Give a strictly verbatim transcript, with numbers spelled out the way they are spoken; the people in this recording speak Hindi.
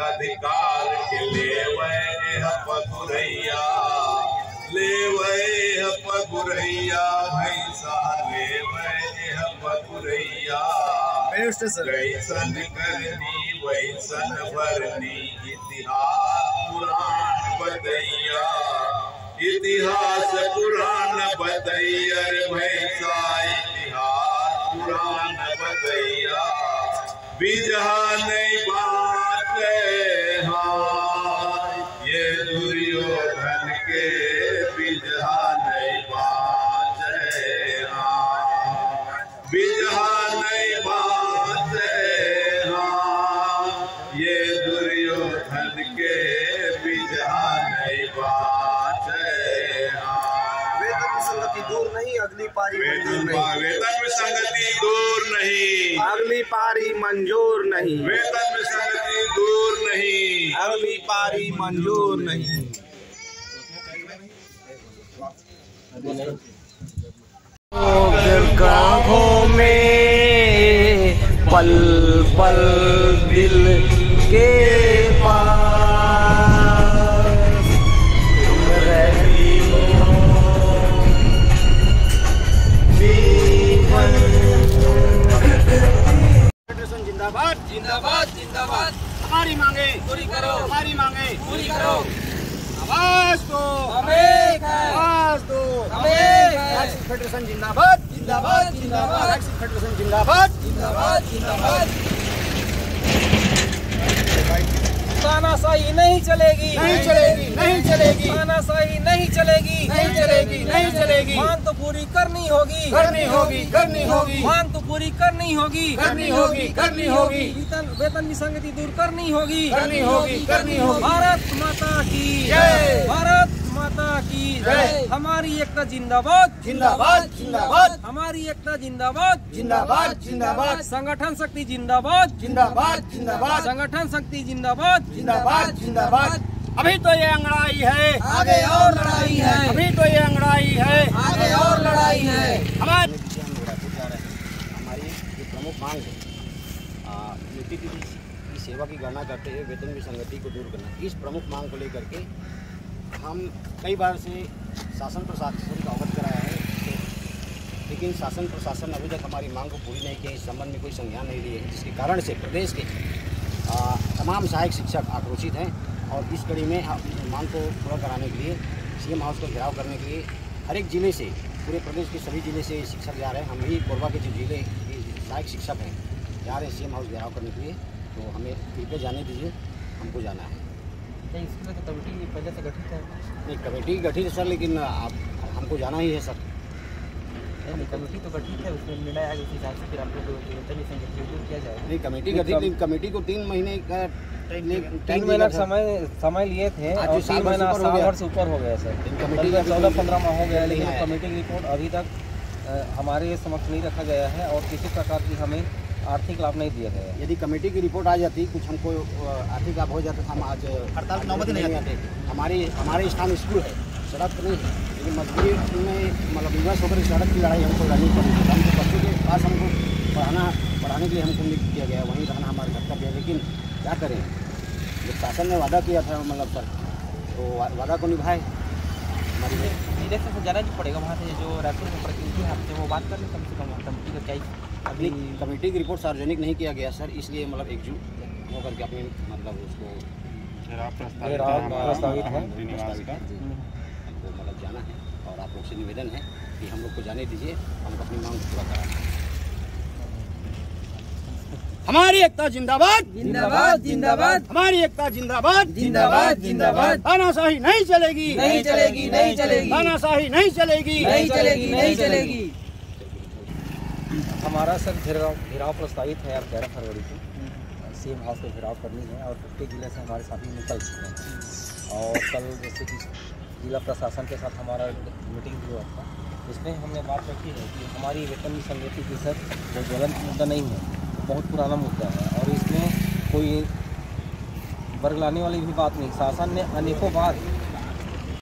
अधिकार के लेवे पगुरैया, लेवे पगुरैया भैंसा लेवे पगुरैया। कैसन करनी वैसन भरनी इतिहास पुराण बतैया, इतिहास पुराण बतैया भैंसा इतिहास पुराण बतैया। बिजहा नहीं बात हाँ ये दुर्योधन के बिजहा नहीं बात हाँ, बिजहा नहीं बात हाँ ये दुर्योधन के बिजहा नहीं बात हाँ। वेतन में संगति दूर नहीं अगली पारी मंजूर नहीं, वेतन में संगति दूर नहीं अगली पारी मंजूर नहीं, वेतन में संगति दूर नहीं अगली पारी मंजूर नहीं। गाँवों में पल पल दिल के पास तुम रहती हो, फेडरेशन जिंदाबाद जिंदाबाद जिंदाबाद। हमारी मांगे पूरी करो, हमारी मांगे पूरी करो। आवाज दो हमें आवाज दो हमें फेडरेशन जिंदाबाद जिंदाबाद जिंदाबाद फेडरेशन जिंदाबाद जिंदाबाद जिंदाबाद। तानाशाही नहीं चलेगी नहीं चलेगी नहीं चलेगी तानाशाही नहीं चलेगी नहीं चलेगी नहीं चलेगी। मांग तो पूरी करनी होगी करनी होगी करनी होगी मांग तो पूरी करनी होगी करनी होगी करनी होगी वेतन वेतन विसंगति दूर करनी होगी करनी होगी करनी होगी। भारत माता की जय, भारत माता की जय। हमारी एकता जिंदाबाद जिंदाबाद जिंदाबाद हमारी एकता जिंदाबाद जिंदाबाद जिंदाबाद संगठन शक्ति जिंदाबाद जिंदाबाद जिंदाबाद संगठन शक्ति जिंदाबाद जिंदाबाद जिंदाबाद। अभी तो ये अंगड़ाई है आगे और लड़ाई है अभी तो ये अंगड़ाई है आगे और लड़ाई है। हमारे हमारी जो प्रमुख मांग है यूपी की सेवा की गणना करते हुए वेतन विसंगति को दूर करना, इस प्रमुख मांग को लेकर के हम कई बार से शासन प्रशासन को अवगत कराया है, तो लेकिन शासन प्रशासन अभी तक हमारी मांग को पूरी नहीं किया, इस संबंध में कोई संज्ञान नहीं लिए है, जिसके कारण से प्रदेश के आ, तमाम सहायक शिक्षक आक्रोशित हैं। और इस कड़ी में मांग को पूरा कराने के लिए सीएम हाउस को घेराव करने के लिए हर एक जिले से, पूरे प्रदेश के सभी जिले से शिक्षक जा रहे हैं। हम भी कोरबा के जो जिले सहायक शिक्षक हैं जा रहे हैं सीएम हाउस घेराव करने के लिए, तो हमें कृपया जाने दीजिए, हमको जाना है। इसमें तो कमेटी पहले से गठित है नहीं कमेटी गठित है सर, लेकिन आप हमको जाना ही है सर। कमेटी तो गठित है, उसमें निर्णय आगे उस हिसाब से फिर आप लोग वेतन विसंगति दूर किया जाएगा। नहीं कमेटी गठित, लेकिन कमेटी को तीन महीने का तीन महीना समय समय लिए थे और तीन महीना साल भर से ऊपर हो गया सर। कमेटी का चौदह पंद्रह माह हो गया, लेकिन कमेटी की रिपोर्ट अभी तक हमारे समक्ष नहीं रखा गया है और किसी प्रकार की हमें आर्थिक लाभ नहीं दिया गया है। यदि कमेटी की रिपोर्ट आ जाती, कुछ हमको आर्थिक लाभ हो जाता, हम आज हड़ताल की नौबत नहीं आते। हमारी हमारे स्थान स्कूल है, सड़क तो नहीं है, लेकिन मजबूरी में मतलब विवश होकर सड़क की लड़ाई हमको लड़नी पड़ी। हमको बच्चों के पास हमको पढ़ाना पढ़ाने के लिए हमको नियुक्त किया गया, वहीं रहना हमारा कर्तव्य है। लेकिन क्या करें, जब शासन ने वादा किया था मतलब सर, तो वादा को निभाए। हमारी डायरेक्टर से जाना नहीं पड़ेगा वहाँ से, जो रायपुर में प्रतिनिधि है आपसे वो बात कर लें कम से कम कमेटी का क्या। अगली कमेटी की रिपोर्ट सार्वजनिक नहीं किया गया सर, इसलिए मतलब एकजुट होकर के अपने मतलब उसको प्रस्तावित है हमको मतलब जाना है। और आप लोग से निवेदन है कि हम लोग को जाने दीजिए, हम अपनी मांग पूरा कराएं। हमारी एकता जिंदाबाद जिंदाबाद जिंदाबाद हमारी एकता जिंदाबाद जिंदाबाद जिंदाबाद। तानाशाही नहीं चलेगी नहीं चलेगी नहीं चलेगी तानाशाही नहीं चलेगी नहीं चलेगी नहीं चलेगी। हमारा सर घेराव घेराव प्रस्तावित है अब ग्यारह फरवरी को सीएम हाउस को घेराव करनी है और प्रत्येक जिले से हमारे साथी निकल चुके हैं। और कल जैसे कि जिला प्रशासन के साथ हमारा मीटिंग भी हुआ था, इसमें हमने बात रखी है कि हमारी वेतन विसंगति की सर कोई ज्वलंत मुद्दा नहीं है, बहुत पुराना मुद्दा है और इसमें कोई वर्ग लाने वाली भी बात नहीं। शासन ने अनेकों बार